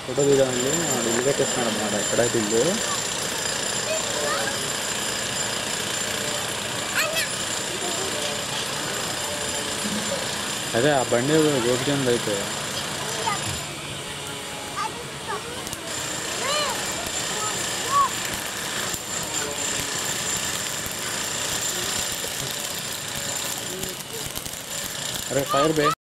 photo దిగామండి ఇల్లు కట్టేస్తున్నాడు అన్నమాట ఎక్కడైతే ఇల్లు అదే ఆ బండి గోపిచంద్ అయితే अरे फायर बे